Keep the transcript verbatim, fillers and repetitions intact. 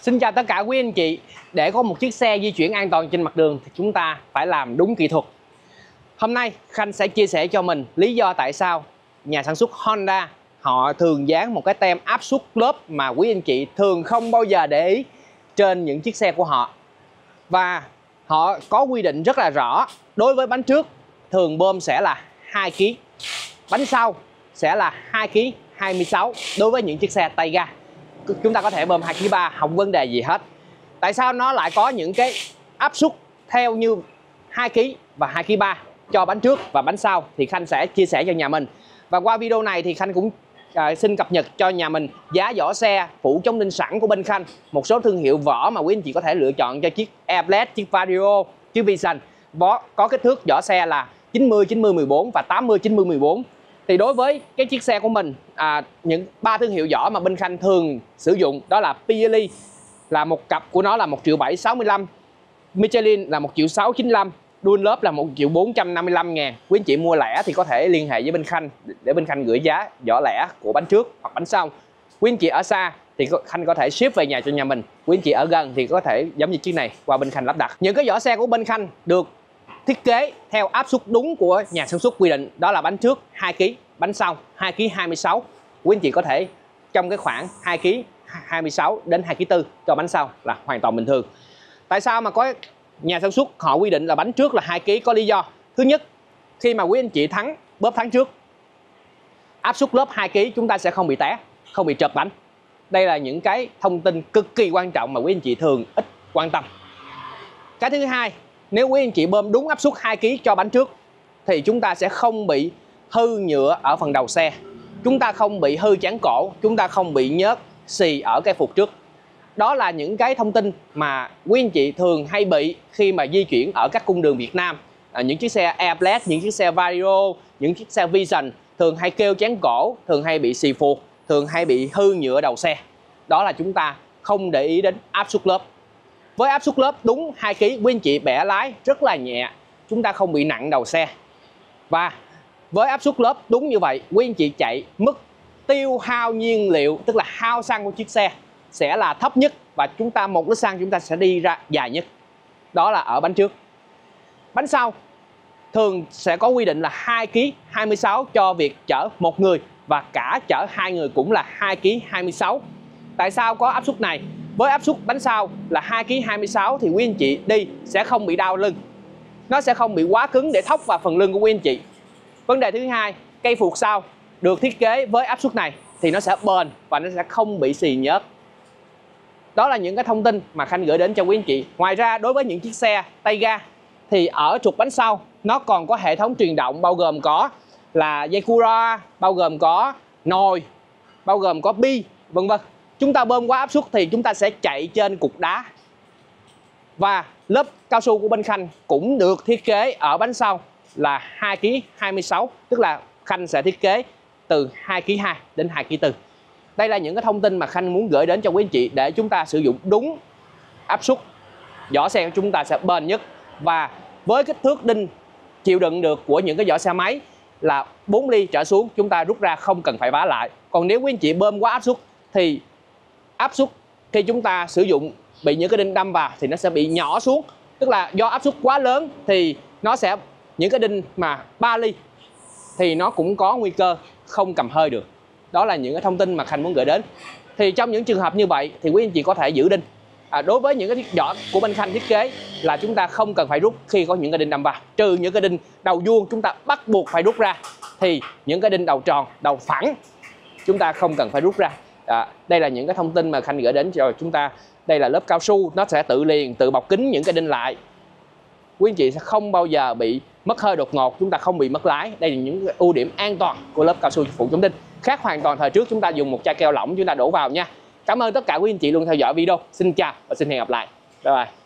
Xin chào tất cả quý anh chị. Để có một chiếc xe di chuyển an toàn trên mặt đường thì chúng ta phải làm đúng kỹ thuật. Hôm nay Khanh sẽ chia sẻ cho mình lý do tại sao nhà sản xuất Honda họ thường dán một cái tem áp suất lớp mà quý anh chị thường không bao giờ để ý trên những chiếc xe của họ. Và họ có quy định rất là rõ. Đối với bánh trước thường bơm sẽ là hai ki lô gam, bánh sau sẽ là hai ki lô gam hai mươi sáu đối với những chiếc xe tay ga. Chúng ta có thể bơm hai ki lô gam ba, không vấn đề gì hết. Tại sao nó lại có những cái áp suất theo như hai ki lô gam và hai ki lô gam ba cho bánh trước và bánh sau thì Khanh sẽ chia sẻ cho nhà mình. Và qua video này thì Khanh cũng à, xin cập nhật cho nhà mình giá vỏ xe phủ chống đinh sẵn của bên Khanh, một số thương hiệu vỏ mà quý anh chị có thể lựa chọn cho chiếc Airblade, chiếc Vario, chiếc Vision. Vỏ có kích thước vỏ xe là chín mươi, chín mươi, mười bốn và tám mươi, chín mươi, mười bốn. Thì đối với cái chiếc xe của mình, à, những ba thương hiệu vỏ mà bên Khanh thường sử dụng đó là Pirelli, là một cặp của nó là một triệu bảy sáu mươi lăm, Michelin là một triệu sáu chín mươi lăm, Dunlop là một triệu bốn trăm năm mươi lăm ngàn. Quý anh chị mua lẻ thì có thể liên hệ với bên Khanh để bên Khanh gửi giá vỏ lẻ của bánh trước hoặc bánh sau. Quý anh chị ở xa thì Khanh có thể ship về nhà cho nhà mình. Quý anh chị ở gần thì có thể giống như chiếc này qua bên Khanh lắp đặt. Những cái vỏ xe của bên Khanh được thiết kế theo áp suất đúng của nhà sản xuất quy định, đó là bánh trước hai ki lô gam, bánh sau hai ki lô gam hai mươi sáu. Quý anh chị có thể trong cái khoảng hai ki lô gam hai mươi sáu đến hai ki lô gam tư cho bánh sau là hoàn toàn bình thường. Tại sao mà có nhà sản xuất họ quy định là bánh trước là hai ki lô gam? Có lý do. Thứ nhất, khi mà quý anh chị thắng bóp thắng trước, áp suất lớp hai ki lô gam chúng ta sẽ không bị té, không bị trật bánh. Đây là những cái thông tin cực kỳ quan trọng mà quý anh chị thường ít quan tâm. Cái thứ hai, nếu quý anh chị bơm đúng áp suất hai ki lô gam cho bánh trước thì chúng ta sẽ không bị hư nhựa ở phần đầu xe, chúng ta không bị hư chán cổ, chúng ta không bị nhớt xì ở cái phục trước. Đó là những cái thông tin mà quý anh chị thường hay bị khi mà di chuyển ở các cung đường Việt Nam. À, những chiếc xe Airblade, những chiếc xe Vario, những chiếc xe Vision thường hay kêu chán cổ, thường hay bị xì phục, thường hay bị hư nhựa đầu xe. Đó là chúng ta không để ý đến áp suất lớp. Với áp suất lớp đúng hai ki lô gam, quý anh chị bẻ lái rất là nhẹ, chúng ta không bị nặng đầu xe. Và với áp suất lớp đúng như vậy, quý anh chị chạy mức tiêu hao nhiên liệu, tức là hao xăng của chiếc xe sẽ là thấp nhất, và chúng ta một lít xăng chúng ta sẽ đi ra dài nhất. Đó là ở bánh trước. Bánh sau thường sẽ có quy định là hai ki lô gam hai mươi sáu cho việc chở một người, và cả chở hai người cũng là hai ki lô gam hai mươi sáu. Tại sao có áp suất này? Với áp suất bánh sau là hai ki lô gam hai mươi sáu thì quý anh chị đi sẽ không bị đau lưng, nó sẽ không bị quá cứng để thốc vào phần lưng của quý anh chị. Vấn đề thứ hai, cây phuộc sau được thiết kế với áp suất này thì nó sẽ bền và nó sẽ không bị xì nhớt. Đó là những cái thông tin mà Khanh gửi đến cho quý anh chị. Ngoài ra, đối với những chiếc xe tay ga thì ở trục bánh sau nó còn có hệ thống truyền động, bao gồm có là dây Cura, bao gồm có nồi, bao gồm có bi, vân vân. Chúng ta bơm quá áp suất thì chúng ta sẽ chạy trên cục đá. Và lớp cao su của bên Khanh cũng được thiết kế ở bánh sau là hai ki lô gam hai mươi sáu, tức là Khanh sẽ thiết kế từ hai ki lô gam hai đến hai ki lô gam tư. Đây là những cái thông tin mà Khanh muốn gửi đến cho quý anh chị để chúng ta sử dụng đúng áp suất, vỏ xe của chúng ta sẽ bền nhất. Và với kích thước đinh chịu đựng được của những cái vỏ xe máy là bốn ly trở xuống, chúng ta rút ra không cần phải vá lại. Còn nếu quý anh chị bơm quá áp suất thì áp suất khi chúng ta sử dụng bị những cái đinh đâm vào thì nó sẽ bị nhỏ xuống, tức là do áp suất quá lớn thì nó sẽ những cái đinh mà ba ly thì nó cũng có nguy cơ không cầm hơi được. Đó là những cái thông tin mà Khanh muốn gửi đến. Thì trong những trường hợp như vậy thì quý anh chị có thể giữ đinh. À, đối với những cái vỏ của bên Khanh thiết kế là chúng ta không cần phải rút khi có những cái đinh đâm vào, trừ những cái đinh đầu vuông chúng ta bắt buộc phải rút ra, thì những cái đinh đầu tròn, đầu phẳng chúng ta không cần phải rút ra. À, đây là những cái thông tin mà Khanh gửi đến cho chúng ta. Đây là lớp cao su, nó sẽ tự liền, tự bọc kín những cái đinh lại. Quý anh chị sẽ không bao giờ bị mất hơi đột ngột, chúng ta không bị mất lái. Đây là những ưu điểm an toàn của lớp cao su phủ chống đinh. Khác hoàn toàn thời trước chúng ta dùng một chai keo lỏng chúng ta đổ vào nha. Cảm ơn tất cả quý anh chị luôn theo dõi video. Xin chào và xin hẹn gặp lại. Bye bye.